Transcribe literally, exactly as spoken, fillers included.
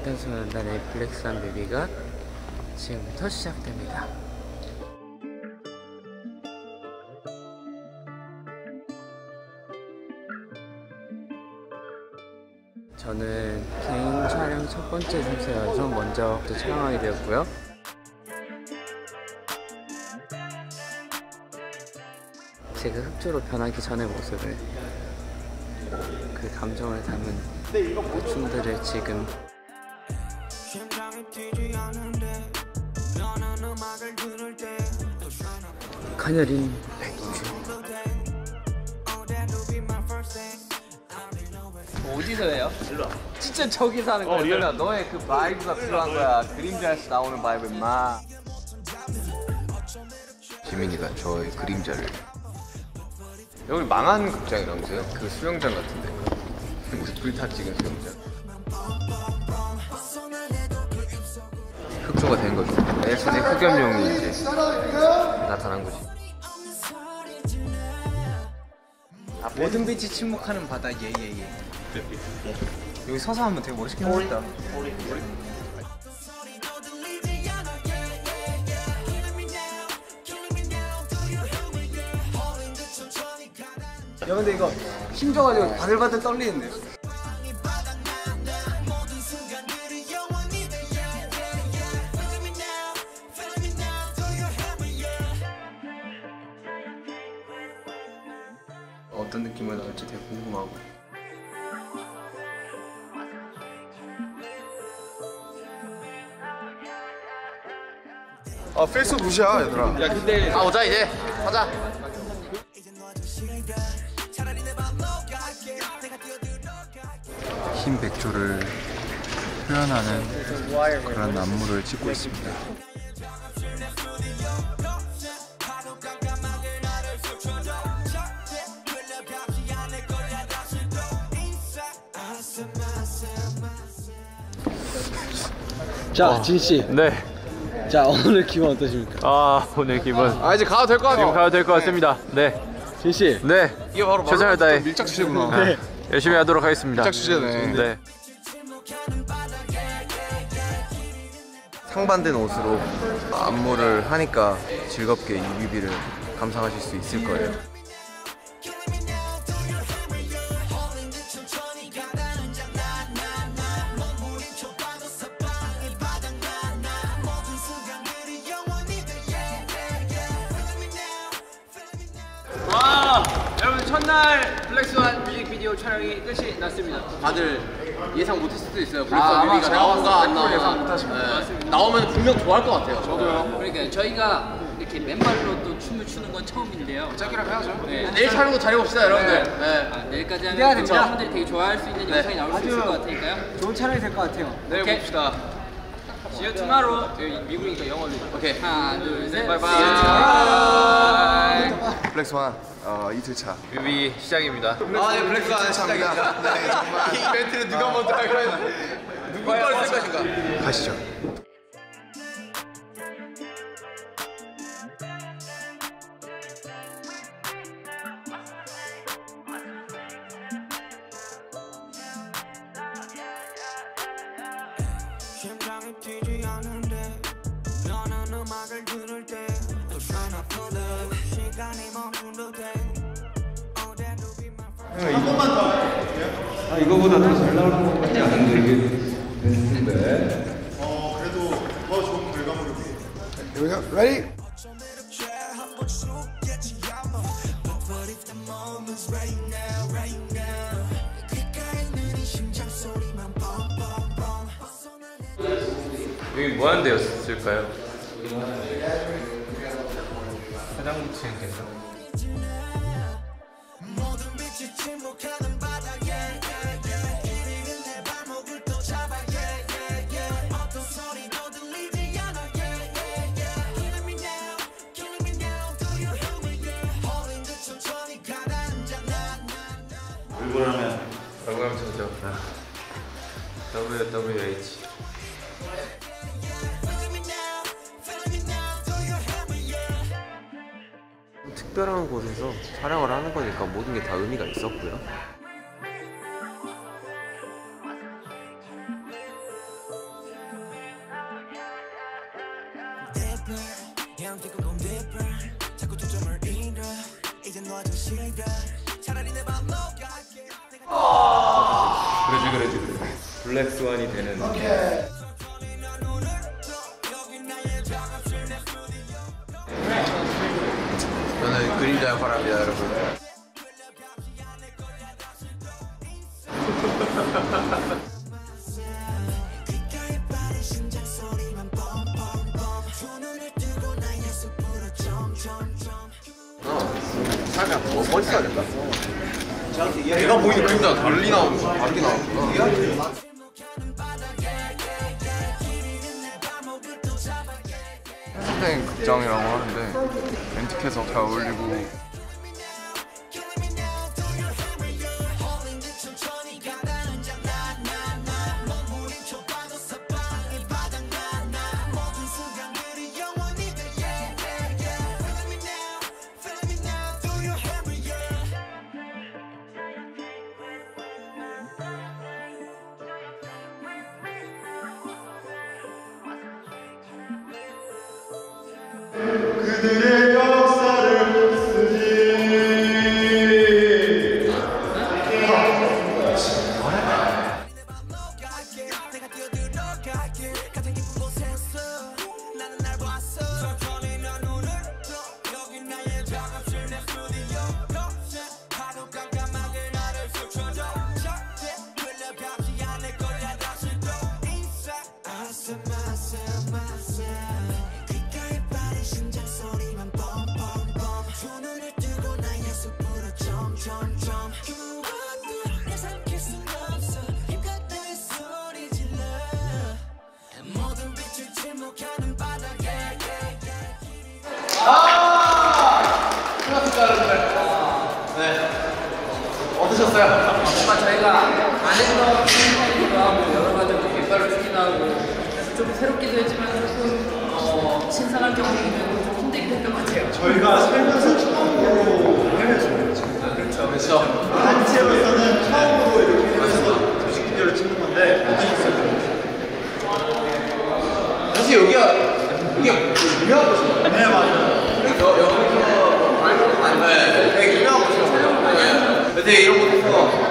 방탄소년단의 블랙스완 뮤비가 지금부터 시작됩니다. 저는 개인 촬영 첫 번째 순서여서 먼저 촬영하게 되었고요. 제가 흑조로 변하기 전의 모습을, 그 감정을 담은 그 춤들을 지금 가녀린 백주. 어디서 해요? 일로 와. 진짜 저기서 하는 거야. 어, 리얼. 너의 그 바이브가 필요한 거야. 그림자에서 나오는 바이브 마. 지민이가 저의 그림자를. 여기 망한 극장이라면서요? 그 수영장 같은데. 우리 둘 다 찍은 수영장. 흑조가 된 거죠. 예전에 흑염룡이 이제 나타난 거지. 아, 모든 빛이 침묵하는 바다. 예예예. 예, 예. 여기 서서 하면 되게 멋있게 나온다. 야 근데 이거 힘줘가지고 바들바들 떨리는데요? 어떤 느낌으로 나올지 되게 궁금하고. 아 페이스 무시야 얘들아. 야 근데 아 오자 이제 가자. 흰 백조를 표현하는 그런 안무를 찍고 있습니다. 자, 진씨. 네. 자, 오늘 기분 어떠십니까? 아, 오늘 기분. 아 이제 가도 될 것 같아. 지금 가도 될 것 같습니다. 네. 진씨. 네. 이게 바로 최선을 다해 밀착 주제구나. 네. 열심히 하도록 하겠습니다. 밀착 주제네. 네. 상반된 옷으로 안무를 하니까 즐겁게 이 뮤비를 감상하실 수 있을 거예요. 와, 여러분 첫날 블랙스완 뮤직비디오 촬영이 끝이 났습니다. 다들 예상 못했을 수도 있어요. 아, 뮤비가 나온가 안 나온가 예상 못하십니다. 네. 나오면 분명 좋아할 것 같아요. 저도요. 그러니까 저희가 이렇게 맨발로 또 춤을 추는 건 처음인데요. 짝이랑 해야죠. 네. 내일 촬영도 잘해봅시다 여러분들. 네. 네. 아, 내일까지 하면 여러분들이 되게 좋아할 수 있는 네. 영상이 나올 수 있을 것 같으니까요. 좋은 촬영이 될 것 같아요. 내일 오케이. 봅시다. See you tomorrow. 여기 미국이니까 영어로. 오케이. 하나, 둘, 셋. 바이바이. 블랙스완 어, 이틀차. 뮤비 시작입니다. 아, 네, 블랙스완 시작입니다. 네, 정말. 이 이벤트를 누가 먼저 할까 했는데 누구 걸 쓸 것인가? 가시죠. 심장이 뛰지 않는데 너는 음악을 들을 때 또 샤나푸드 시간이 멈춘 듯해 한 번만 더 할게요. 아, 이거보다 더 잘 나올 것 같지 않은데 이게 됐는데. 어 그래도 더 좋은 결과물이. Here we go. Ready? 여기 뭐 하는 데였을까요? 화장 붙이는 데인가? 얼굴하면 얼굴 쳐죠. W W H. 특별한 곳에서 촬영을 하는 거니까 모든 게 다 의미가 있었고요. 그러지 그러지 그러지. 블랙스완이 되는. 저는 그림자의 바람이다 여러분. 어, 살짝 뭐 머리 써야 된다. 내가 보이는 그림자가 다르게 나오는 거, 다르게 나오는구나. 선생 극장이라고 하는데 렌트해서 잘 어울리고 그들의 역사를 쓰지. 어떠셨어요? 뭔가 저희가 안 했던 춤이기도 하고 여러 가지 뒷발로 추기도 하고 그래서 좀 새롭기도 했지만 조금 어, 신선한 경험이면 좀 힘들기도 했던 것 같아요. 저희가 살면서 처음으로 해외 촬영을 찍는 그렇죠. 그렇죠. 단체로서는 처음으로 이렇게 해서 뮤직비디오를 찍는 건데 어떠셨어요? 사실 여기가 이게 유명한 곳이에요. 네, 맞아요. 여기서 말도 많이 되게 유명한 곳이라고. 근데 이런 곳에서